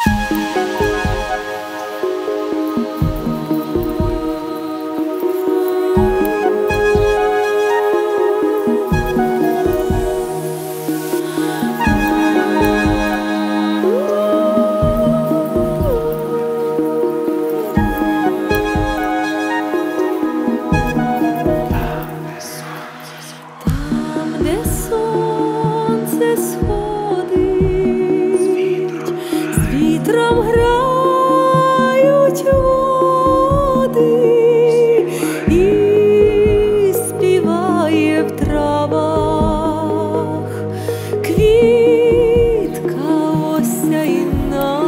Вітром грають води і співає в травах квітка осяйна,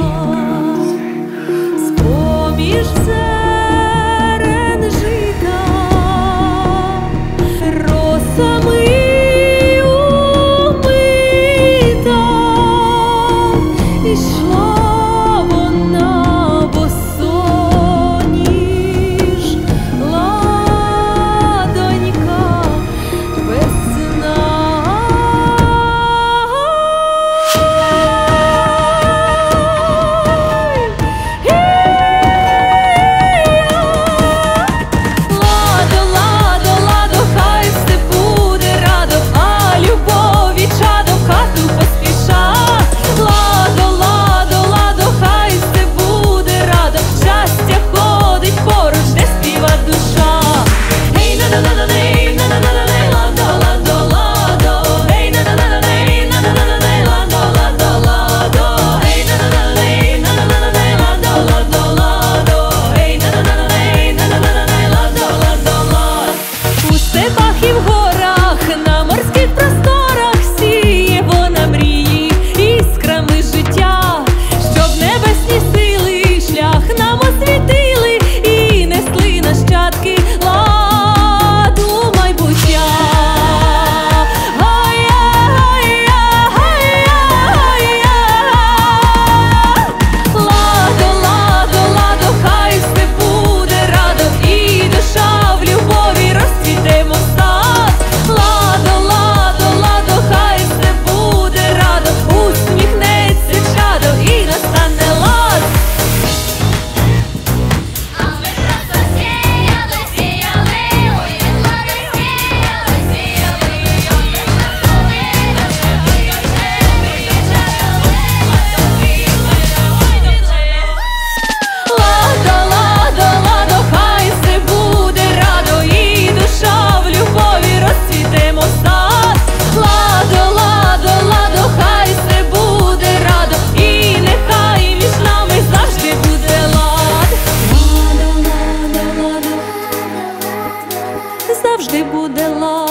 з-поміж зерен жита росами ішла вона босоніж, ладонька весна. Ладо, ладо, ладо, хай все буде радо, а любові чадо в хату поспіша. І в горах, на морських просторах сіє вона мрії іскрами життя, щоб небесні сили шлях нам освітили і несли нащадки ладу майбуття. Ладо, ладо, ладо, хай все буде радо, і душа в любові розцвітемо. Завжди буде лад.